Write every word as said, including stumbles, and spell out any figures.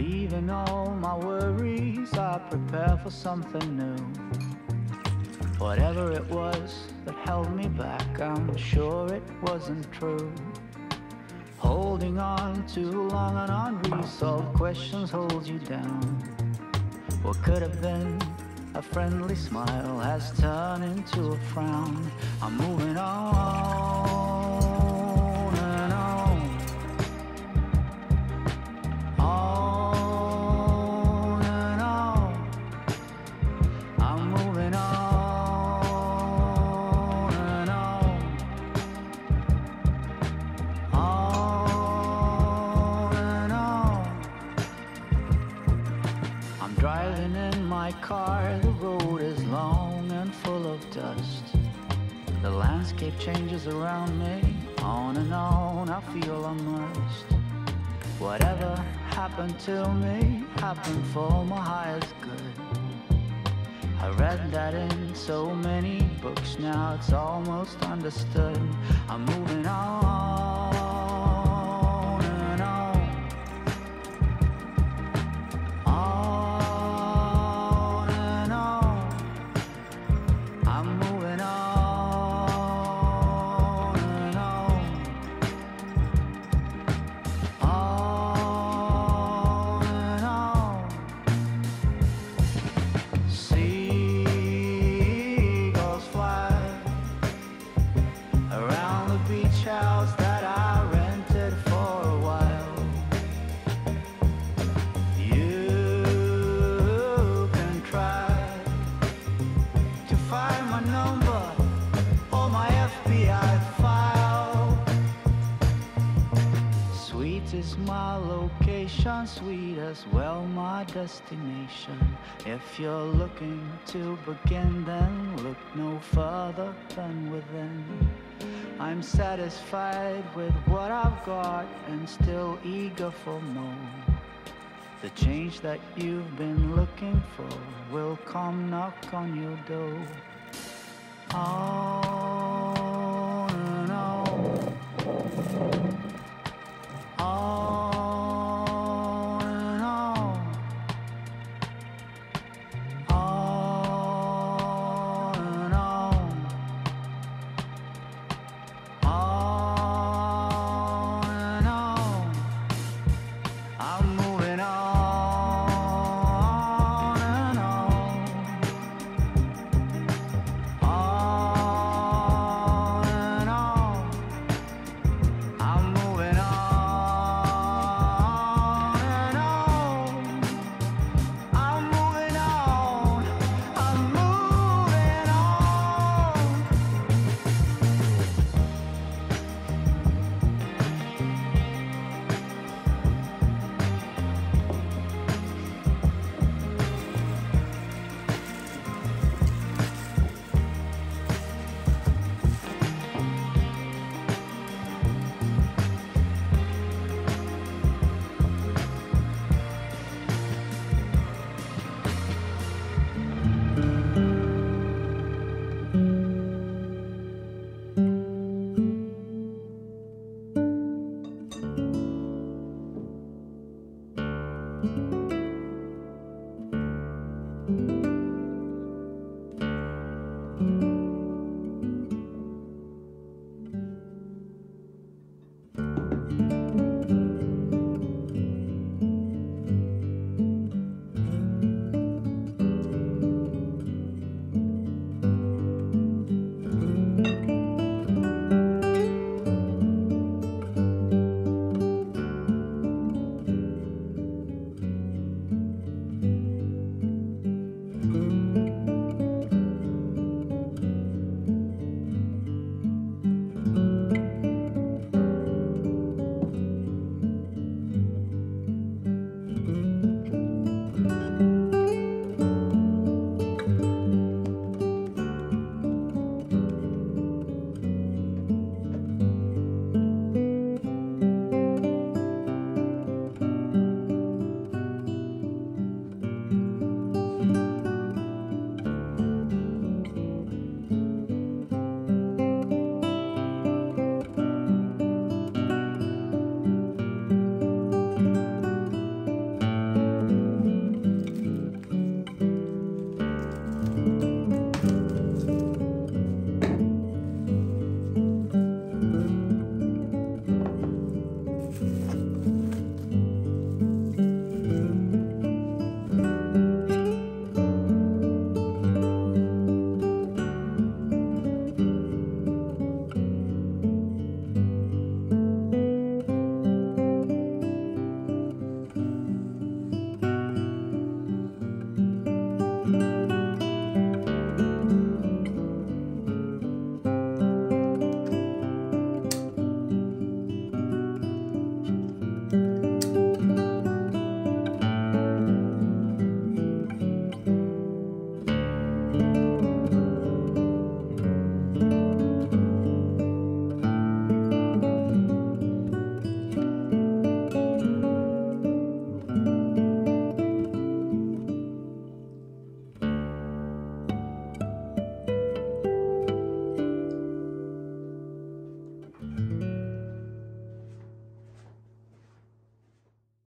Leaving all my worries, I prepare for something new. Whatever it was that held me back, I'm sure it wasn't true. Holding on too long and unresolved questions hold you down. What could have been a friendly smile has turned into a frown. I'm moving on and on, on and on. I'm moving on and on, on and on. I'm driving in my car, the road is long and full of dust. The landscape changes around me, on and on I feel immersed. Whatever happened to me, happened for my highest good. I read that in so many books, now it's almost understood. I'm moving on and on, on and on. I'm moving on and on, on and on. Seagulls fly around the beach house that I rented for a while. You can try to find my number or my F B I file. Sweet is my location, sweet as well my destination. If you're looking to begin, then look no further than within. I'm satisfied with what I've got and still eager for more. The change that you've been looking for will come knock on your door. On and on, on and on, on and on, on and on. I'm moving on and on, on and on. I'm moving on and on. I'm moving on. I'm moving on.